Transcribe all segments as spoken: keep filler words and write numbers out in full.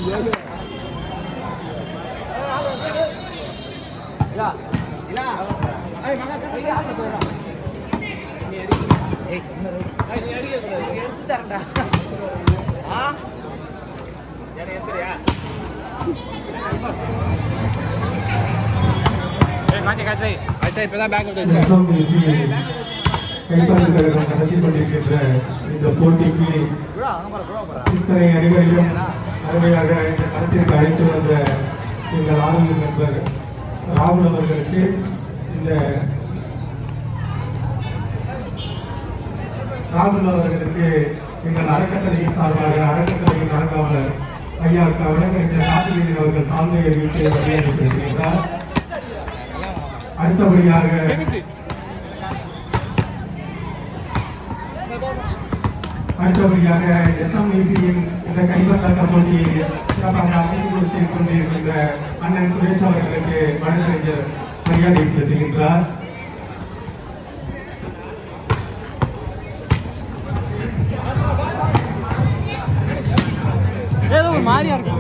நடத்தி கொண்டிருக்கின்ற இந்த போட்டிக்கு இத்தனை அனைவரையும் அருமையாக இந்த களத்திற்கு அழைத்து வந்த எங்கள் ஆளுநர் நண்பர் ராகுல் அவர்களுக்கு இந்த ராகுல் அவர்களுக்கு எங்கள் அறக்கட்டளையின் சார்பாக அறக்கட்டளையின் அறங்காவலர் ஐயா வழக்கறிஞர் கார்த்திகேயன் அவர்கள் சார்ந்த வீட்டை வழியனுப்பியிருக்கிறார். அடுத்தபடியாக அடுத்தபடியாக எஸ்எம்இசியின் இந்த கைப்பற்ற போட்டியை சிறப்பாக அமைத்து கொடுத்துக் கொண்டிருக்கின்ற அண்ணன் சுரேஷ் அவர்களுக்கு வழக்கறிஞர் மரியாதை செலுத்துகின்றார். ஏதோ ஒரு மாதிரியா இருக்கும்.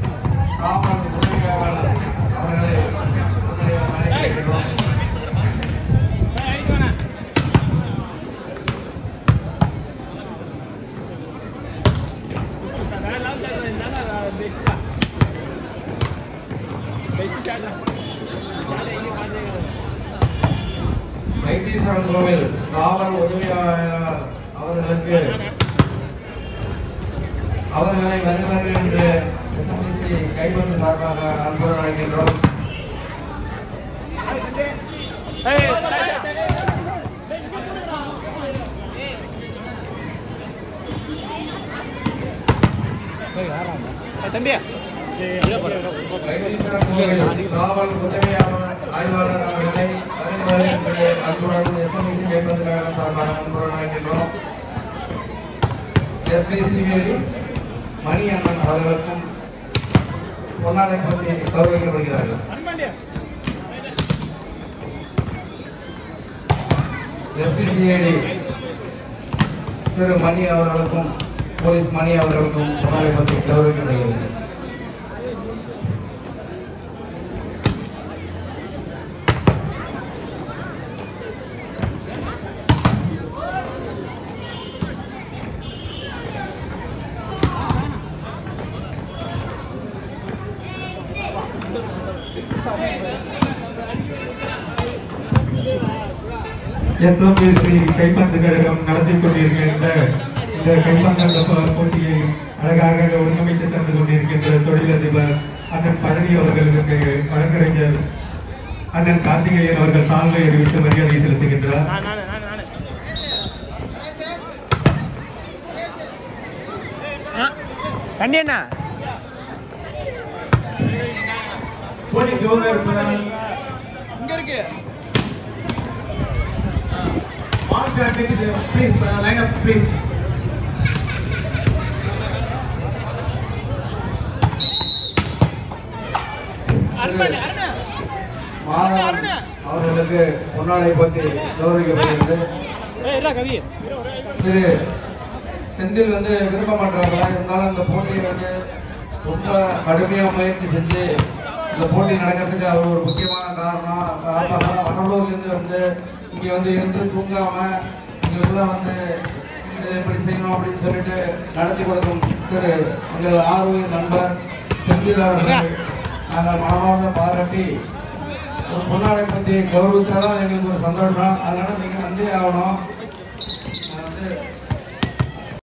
வைத்தீஸ்வரன் கோவில் காவல் உதவியாளர் அவர்களுக்கு அவர்களை வருகிறார்கள் என்று எஸ்எம்இசி கைப்பற்று சார்பாக அன்புடன் அழைக்கின்றோம். தம்பியா காவல் உதவியாளர் ஆய்வாளர் அவர்களை வருகிறார்கள் என்று அன்புடன் எஸ்எம்இசி கைப்பற்று சார்பாக அன்புடன் அழைக்கின்றோம். எஸ்பிசிவேலி மணி அண்ணன் அவர்களுக்கும் பொன்னாடை பற்றி கௌரவிக்கப்படுகிறார்கள். எஸ்பிசிஏடி திரு மணி அவர்களுக்கும் போலீஸ் மணி அவர்களுக்கும் பொன்னாடை பற்றி கௌரவிக்கப்படுகிறது. எஸ்எம்இசி கைப்பந்து கழகம் நடத்தி கொண்டிருக்கின்ற இந்த கைப்பந்தாட்ட போட்டியை அழகாக ஒருங்கிணைத்து தந்து கொண்டிருக்கின்ற தொழிலதிபர் அண்ணன் பழனி அவர்களுக்கு வழக்கறிஞர் அண்ணன் கார்த்திகேயன் அவர்கள் சால்வை அறிவித்து மரியாதை செலுத்துகின்றார். கண்டியண்ணா போட்டி ஜோங்க இருப்பதால் இங்க இருக்கு. Please, uh, line up, please. அவர்களுக்கு பொன்னாடை பற்றி கௌரவிக்கப்படுகிறது. திரு செந்தில் வந்து விரும்ப மாட்டாங்களா, இருந்தாலும் இந்த போட்டியை வந்து ரொம்ப கடுமையாக முயற்சி செஞ்சு இந்த போட்டி நடக்கிறதுக்கு அவர் ஒரு முக்கியமான காரணம். வடலூர்லேருந்து வந்து இங்கே வந்து இருந்து தூங்காமல் இங்கெல்லாம் வந்து இதை எப்படி செய்யணும் அப்படின்னு சொல்லிட்டு நடத்தி கொடுக்கும் திரு எங்கள் ஆர்வம் நண்பர் செந்தில் அவர்கள் நாங்கள் மனமார்ந்த பாராட்டி ஒரு பொன்னாடை பற்றி கௌரவித்தாலும் எங்களுக்கு ஒரு சந்தோஷம். அதனால் நீங்கள் வந்தே ஆகணும்.